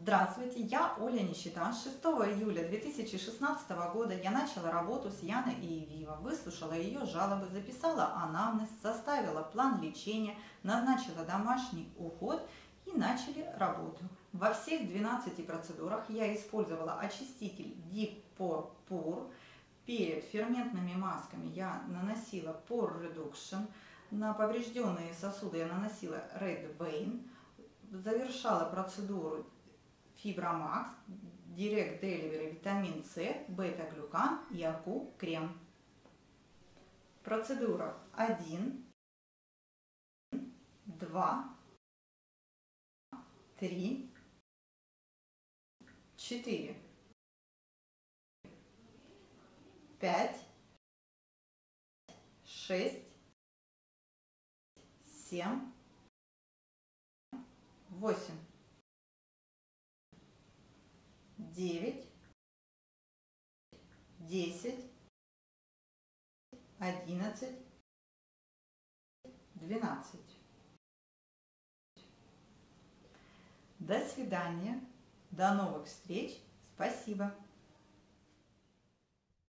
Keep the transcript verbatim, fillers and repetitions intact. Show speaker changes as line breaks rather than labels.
Здравствуйте, я Оля Нищета. шестого июля две тысячи шестнадцатого года я начала работу с Яной Иевиво, выслушала ее жалобы, записала анамнез, составила план лечения, назначила домашний уход и начали работу. Во всех двенадцати процедурах я использовала очиститель Deep Pore Pure. Перед ферментными масками я наносила Pore Reduction, на поврежденные сосуды я наносила Red Vein, завершала процедуру Fibromax, Direct Delivery витамин С, бета-глюкан и АКУ крем. Процедура один, два, три, четыре, пять, шесть, семь, восемь, девять, десять, одиннадцать, двенадцать. До свидания, до новых встреч, спасибо.